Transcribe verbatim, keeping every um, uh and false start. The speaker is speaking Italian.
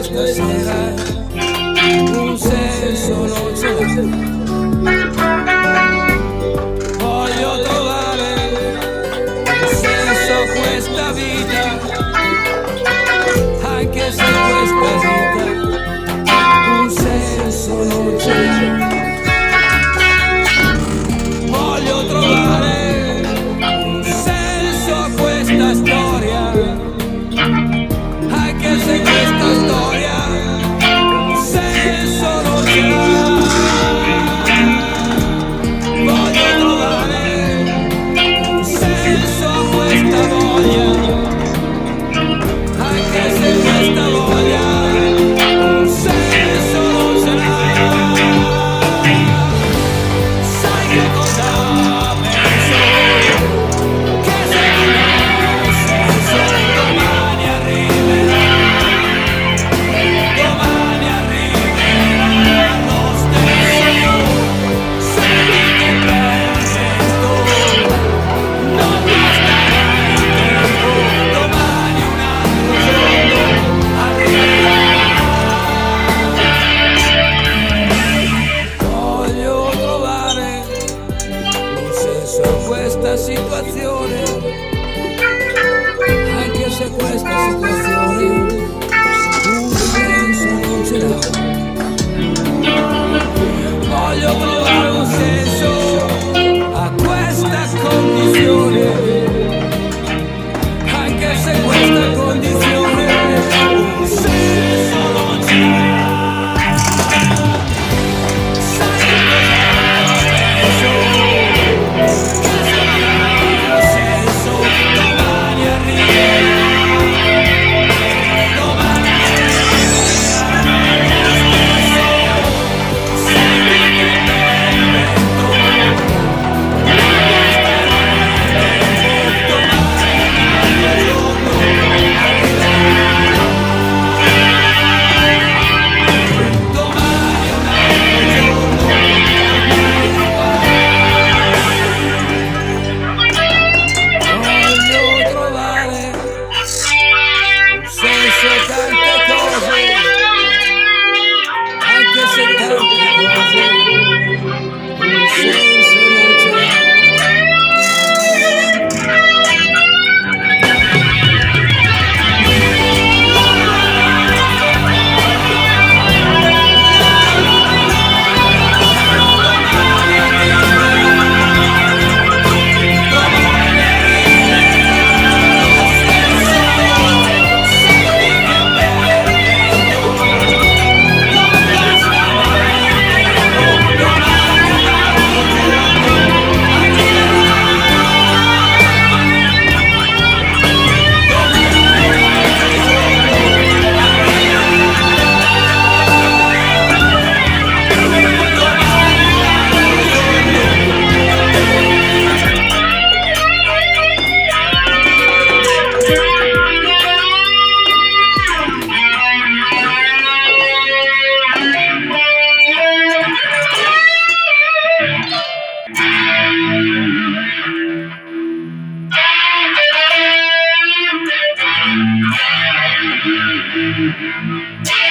questa sera un senso non ce l'ha. Voglio trovare un senso a questa vita, anche se questa vita un senso non ce l'ha. Voglio trovare un senso a questa storia, anche se questa storia un senso non ce l'ha. Voglio trovare un senso a questa voglia, anche se questa voglia un senso non ce l'ha. Sai che cosa penso? Che se non ha senso domani arriverà, domani arriverà lo stesso. Sai che presto non basterà il tempo, domani un altro giorno arriverà. Voglio trovare un senso a questa situazione, anche se questa situazione un senso non ce l'ha. Voglio trovare un senso a questa condizione, anche se questa condizione un senso non ce l'ha. Sai che cosa penso? Che se non ha senso domani arriverà, domani arriverà lo stesso. Segui che perfetto non basterà il tempo, domani un altro giorno arriverà, domani un altro giorno arriverà. Voglio trovare un senso a tante cose, anche se tante cose un senso non ce l'ha. Thank you.